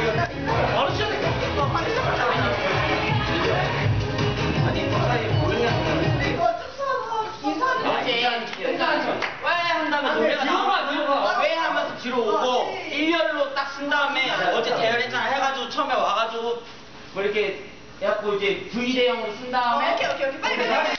바로 시작해. 빨리 시작하자. 아니, 바닥에 모르냐? 왜 한다면 노래가 나오면 왜 하면서 뒤로 오고 일렬로 딱 쓴 다음에 어제 대열했잖아 해가지고 처음에 와가지고 뭐 이렇게 해갖고 이제 V 대형으로 쓴 다음에 오케이 빨리